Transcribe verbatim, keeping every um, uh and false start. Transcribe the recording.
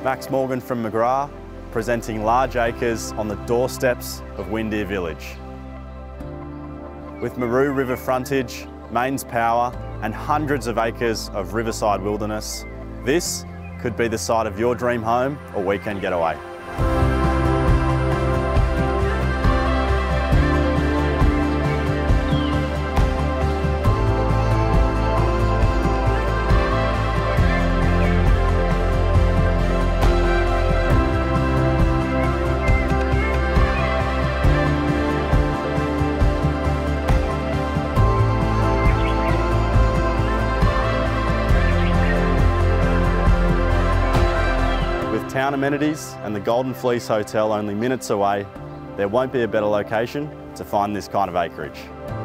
Max Morgan from McGrath, presenting large acres on the doorsteps of Windear Village. With Maru River frontage, mains power and hundreds of acres of riverside wilderness, this could be the site of your dream home or weekend getaway. With town amenities and the Golden Fleece Hotel only minutes away, there won't be a better location to find this kind of acreage.